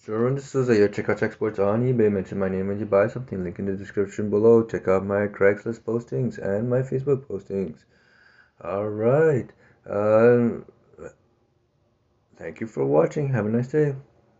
Sure, this is your check out exports on eBay. Mention my name when you buy something. Link in the description below. Check out my Craigslist postings and my Facebook postings. All right. Thank you for watching. Have a nice day.